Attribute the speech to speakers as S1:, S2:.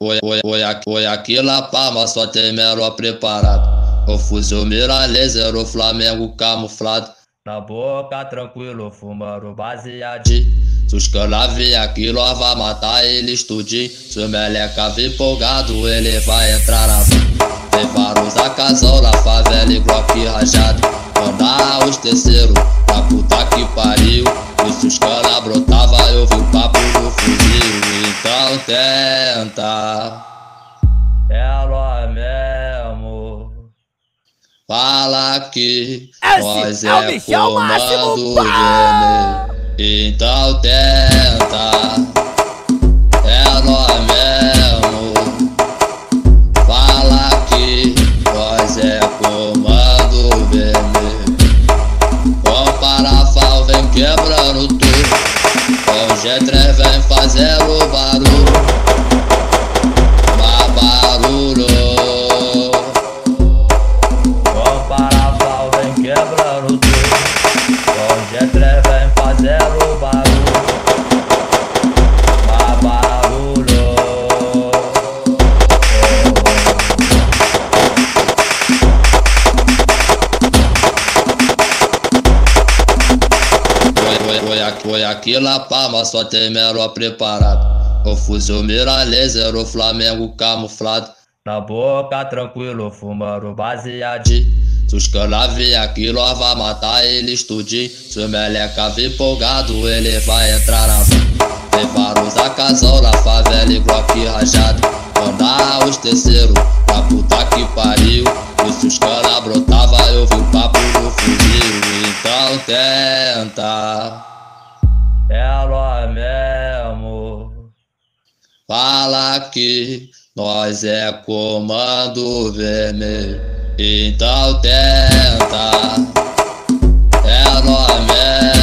S1: Foi aqui La Palma, só tem menor preparado. O fuzil mira laser, o Flamengo camuflado. Na boca tranquilo, fumando baseadinho. Se os cana vir aqui, nós vai matar eles tudinho. Se o meleca vir empolgado, ele vai entrar na boca. Tem vários a casal na favela e Glock rajado. Mandar os terceiros pra puta que pariu. E se os cana brotava, eu vi o papo do fuzil. Então tenta, é nós mesmo. Fala que nós é comando vermelho. Então tenta, é nós mesmo. Fala que nós é comando vermelho. Com parafal vem quebrando tudo. Com G3 vem fazendo barulho. Mas barulho. Com parafal vem quebrando tudo. Com G3 vem fazendo barulho. Mas barulho. Foi aqui La Palma, só tem menor preparado. O fuzil mira laser, o Flamengo camuflado. Na boca tranquilo, fumando baseadinho. Se os cana vir aqui, nós vai matar eles tudinho. Se o meleca vir empolgado, ele vai entrar na boca. Tem vários a casal na favela e Glock rajado. Mandar os terceiros pra puta que pariu. E se os cana brotava, eu vi o papo do fuzil. Então tenta, é nós mesmo. Fala que nós é comando vermelho. Então tenta, é nós mesmo.